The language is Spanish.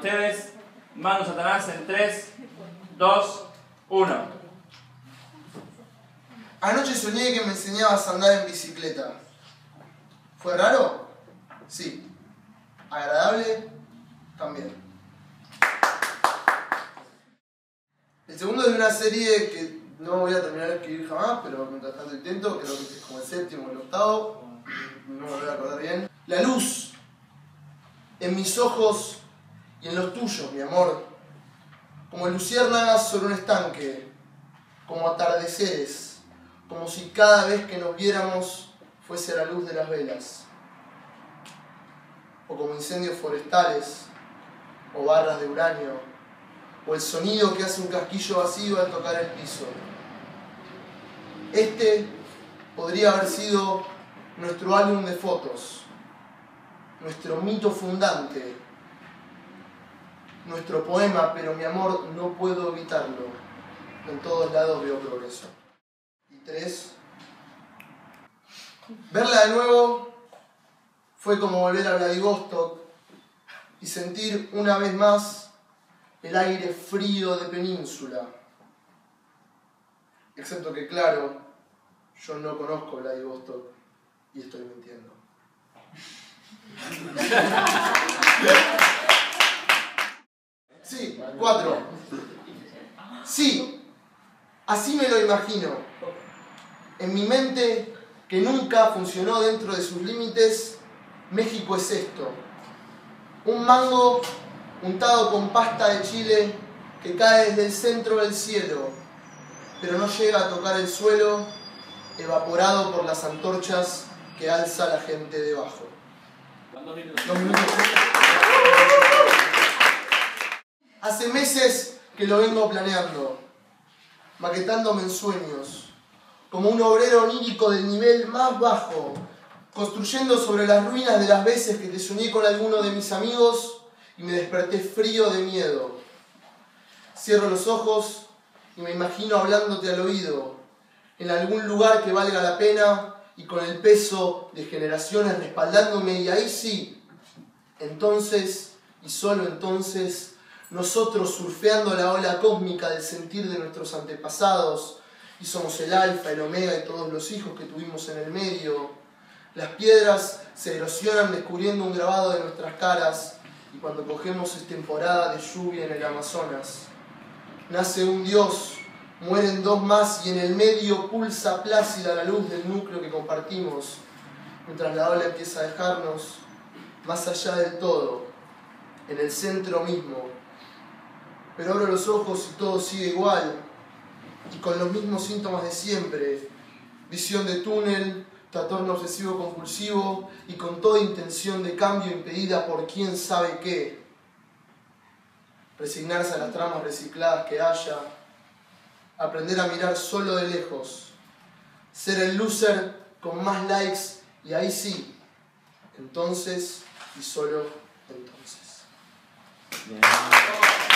ustedes. Mando Satanás en 3, 2, 1. Anoche soñé que me enseñabas a andar en bicicleta. ¿Fue raro? Sí. ¿Agradable? También. El segundo es de una serie que no voy a terminar de escribir jamás, pero mientras tanto intento, creo que es como el séptimo o el octavo, no me voy a acordar bien. La luz en mis ojos y en los tuyos, mi amor, como luciérnagas sobre un estanque, como atardeceres, como si cada vez que nos viéramos fuese la luz de las velas, o como incendios forestales, o barras de uranio, o el sonido que hace un casquillo vacío al tocar el piso. Este podría haber sido nuestro álbum de fotos, nuestro mito fundante, nuestro poema, pero mi amor, no puedo evitarlo. En todos lados veo progreso. Y 3. Verla de nuevo fue como volver a Vladivostok y sentir una vez más el aire frío de península. Excepto que, claro, yo no conozco Vladivostok y estoy mintiendo. Sí, 4. Sí, así me lo imagino. En mi mente, que nunca funcionó dentro de sus límites, México es esto. Un mango untado con pasta de chile que cae desde el centro del cielo, pero no llega a tocar el suelo, evaporado por las antorchas que alza la gente debajo. 2 minutos. Hace meses que lo vengo planeando, maquetándome en sueños, como un obrero onírico del nivel más bajo, construyendo sobre las ruinas de las veces que te soñé con alguno de mis amigos y me desperté frío de miedo. Cierro los ojos y me imagino hablándote al oído, en algún lugar que valga la pena y con el peso de generaciones respaldándome, y ahí sí, entonces y solo entonces, nosotros surfeando la ola cósmica del sentir de nuestros antepasados, y somos el alfa, el omega y todos los hijos que tuvimos en el medio. Las piedras se erosionan descubriendo un grabado de nuestras caras, y cuando cogemos es temporada de lluvia en el Amazonas. Nace un dios, mueren 2 más y en el medio pulsa plácida la luz del núcleo que compartimos, mientras la ola empieza a dejarnos más allá del todo, en el centro mismo. Pero abro los ojos y todo sigue igual, y con los mismos síntomas de siempre: visión de túnel, trastorno obsesivo compulsivo y con toda intención de cambio impedida por quién sabe qué. Resignarse a las tramas recicladas que haya, aprender a mirar solo de lejos, ser el loser con más likes, y ahí sí, entonces y solo entonces. Bien.